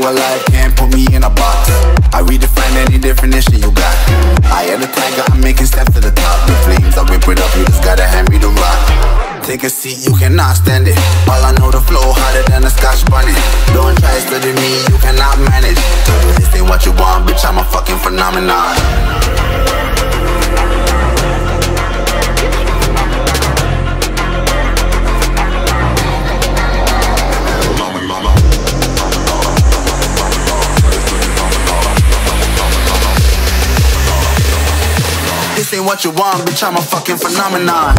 Who alive can't put me in a box. I redefine any definition you got. I am the tiger, I'm making steps to the top. The flames, I whip it up, you just gotta hand me the rock. Take a seat, you cannot stand it. All I know, the flow harder than a Scotch bunny. Don't try study me, you cannot manage. This ain't what you want, bitch, I'm a fucking phenomenon. This ain't what you want, bitch, I'm a fucking phenomenon.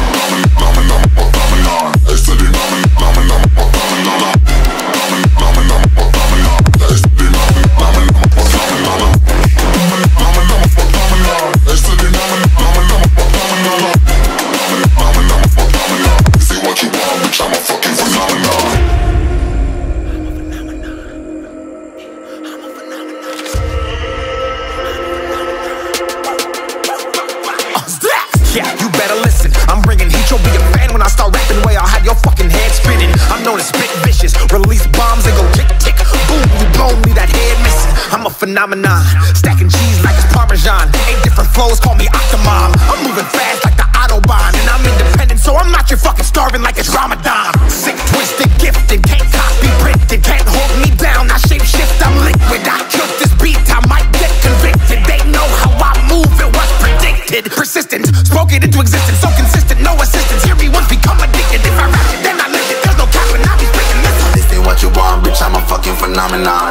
Yeah, you better listen. I'm bringing heat, you'll be a fan when I start rapping. Way I'll have your fucking head spinning. I'm known as spit vicious, release bombs and go tick tick. Boom, you blown me that head missing. I'm a phenomenon, stacking cheese like it's Parmesan. 8 different flows, call me Octomom. I'm moving fast like the Autobahn, and I'm independent, so I'm not your fucking starving like it's Ramadan. Sick, twisted, gifted, can't copy, printed, can't hold me down. I shape shift, I'm liquid. I killed this beat, I might get convicted. They know how I move, it was predicted. Persistent, spoke it into existence, so consistent, no assistance. Hear me once, become addicted. If I rap it, then I live it. There's no cap and I'll be breaking this. This ain't what you want, bitch, I'm a fucking phenomenon.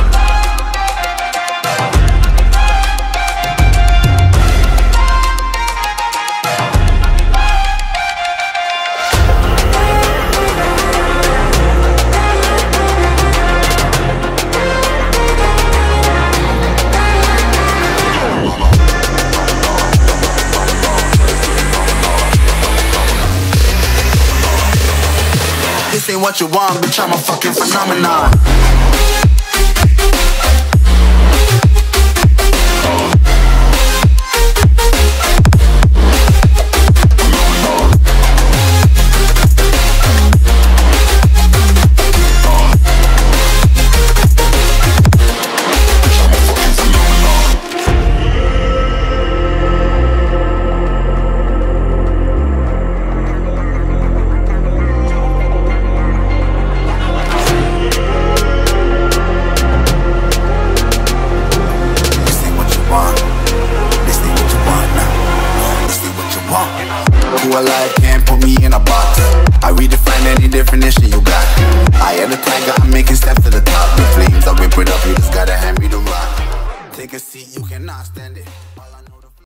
This ain't what you want, bitch, I'm a fucking phenomenon. Who alive can't put me in a box. I redefine any definition you got. I am the tiger, I'm making steps to the top. The flames, I whip it up, you just gotta hand me the rock. Take a seat, you cannot stand it.